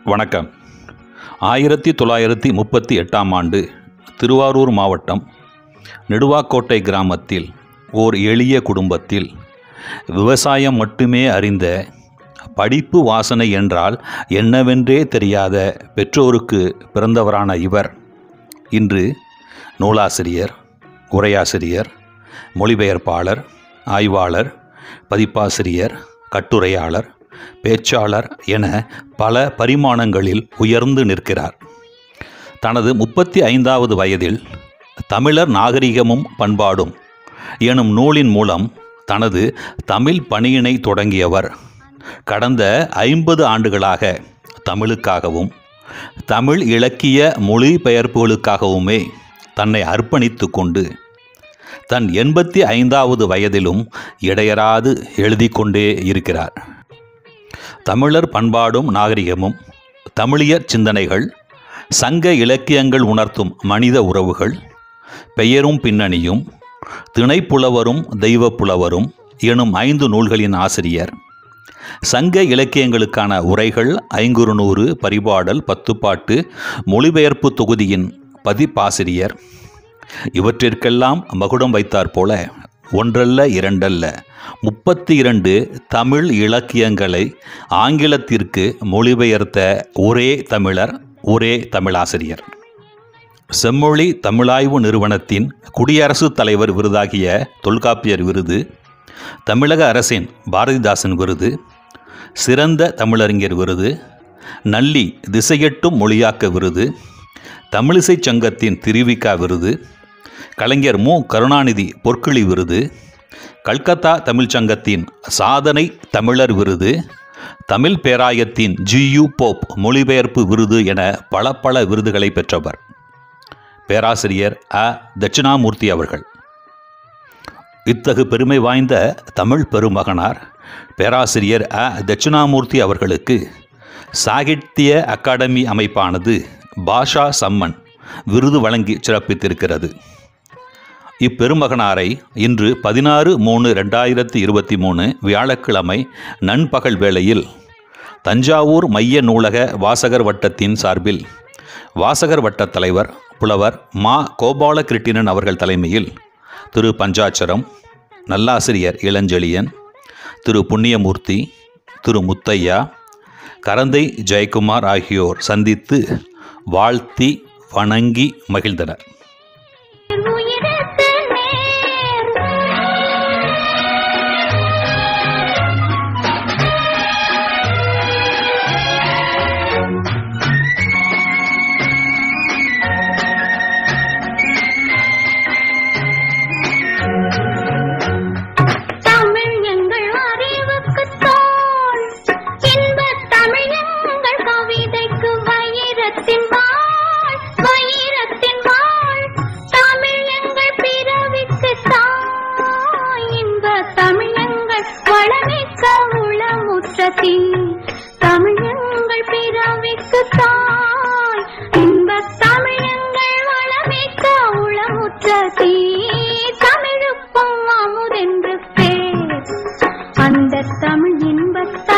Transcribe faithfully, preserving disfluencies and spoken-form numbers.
வணக்கம். ஆயிரத்தி தொள்ளாயிரத்தி முப்பத்தி எட்டாம் ஆண்டு திருவாரூர் மாவட்டம் நெடுவாக்கோட்டை கிராமத்தில் ஓர் எளிய குடும்பத்தில் விவசாயம் மட்டுமே அறிந்த, படிப்பு வாசனை என்றால் என்னவென்றே தெரியாத பெற்றோருக்கு பிறந்தவரான இவர் இன்று நூலாசிரியர், உரையாசிரியர், மொழிபெயர்ப்பாளர், ஆய்வாளர், பதிப்பாசிரியர், கட்டுரையாளர், பேச்சாளர் என பல பரிமாணங்களில் உயர்ந்து நிற்கிறார். தனது முப்பத்தி ஐந்தாவது வயதில் தமிழர் நாகரிகமும் பண்பாடும் எனும் நூலின் மூலம் தனது தமிழ் பணியினை தொடங்கியவர் கடந்த ஐம்பது ஆண்டுகளாக தமிழுக்காகவும் தமிழ் இலக்கிய மொழிபெயர்ப்புகளுக்காகவுமே தன்னை அர்ப்பணித்து கொண்டு தன் எண்பத்தி ஐந்தாவது வயதிலும் இடையறாது எழுதி கொண்டே இருக்கிறார். தமிழர் பண்பாடும் நாகரிகமும், தமிழியற் சிந்தனைகள், சங்க இலக்கியங்கள் உணர்த்தும் மனித உறவுகள், பெயரும் பின்னணியும், திணைப்புலவரும் தெய்வப்புலவரும் எனும் ஐந்து நூல்களின் ஆசிரியர், சங்க இலக்கியங்களுக்கான உரைகள் ஐங்குறுநூறு, பரிபாடல், பத்துப்பாட்டு, மொழிபெயர்ப்பு தொகுதியின் பதிப்பாசிரியர். இவற்றிற்கெல்லாம் மகுடம் வைத்தாற் போல ஒன்றல்ல இரண்டல்ல முப்பத்தி இரண்டு தமிழ் இலக்கியங்களை ஆங்கிலத்திற்கு மொழிபெயர்த்த ஒரே தமிழர், ஒரே தமிழாசிரியர். செம்மொழி தமிழாய்வு நிறுவனத்தின் குடியரசுத் தலைவர் விருதாகிய தொல்காப்பியர் விருது, தமிழக அரசின் பாரதிதாசன் விருது, சிறந்த தமிழறிஞர் விருது, நல்லி திசையெட்டும் மொழியாக்க விருது, தமிழிசைச் சங்கத்தின் திருவிக்கா விருது, கலைஞர் மு கருணாநிதி பொற்கிழி விருது, கல்கத்தா தமிழ்ச்சங்கத்தின் சாதனை தமிழர் விருது, தமிழ் பேராயத்தின் ஜியு போப் மொழிபெயர்ப்பு விருது என பல பல விருதுகளை பெற்றவர் பேராசிரியர் அ தட்சிணாமூர்த்தி அவர்கள். இத்தகு பெருமை வாய்ந்த தமிழ் பெருமகனார் பேராசிரியர் அ தட்சிணாமூர்த்தி அவர்களுக்கு சாகித்ய அகாடமி அமைப்பானது பாஷா சம்மன் விருது வழங்கி சிறப்பித்திருக்கிறது. இப்பெருமகனாரை இன்று பதினாறு மூணு ரெண்டாயிரத்தி இருபத்தி மூணு வியாழக்கிழமை நண்பகல் வேளையில் தஞ்சாவூர் மைய நூலக வாசகர் வட்டத்தின் சார்பில் வாசகர் வட்ட தலைவர் புலவர் மா கோபாலகிருட்டிணன் அவர்கள் தலைமையில் திரு பஞ்சாட்சரம், நல்லாசிரியர் இளஞ்செழியன், திரு புண்ணியமூர்த்தி, திரு முத்தையா, கரந்தை ஜெயக்குமார் ஆகியோர் சந்தித்து வாழ்த்தி வணங்கி மகிழ்ந்தனர். தமிழங்கள் பிறவிக்கு தாய், இன்பத் தமிழங்கள் வளமிக்க உளமுற்றதே, தமிழுக்கும் அமுதென்று பேர், அந்த தமிழ் இன்பத்